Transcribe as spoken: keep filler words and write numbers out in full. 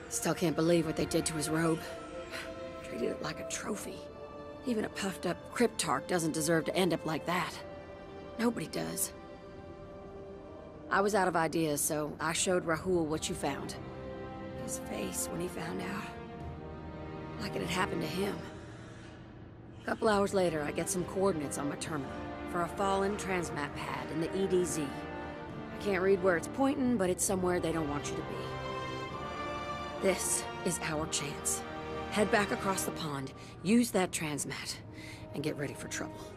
Still can't believe what they did to his robe. Treated it like a trophy. Even a puffed-up Cryptarch doesn't deserve to end up like that. Nobody does. I was out of ideas, so I showed Rahul what you found. His face when he found out. Like it had happened to him. A couple hours later, I get some coordinates on my terminal for a fallen transmat pad in the E D Z. I can't read where it's pointing, but it's somewhere they don't want you to be. This is our chance. Head back across the pond, use that transmat, and get ready for trouble.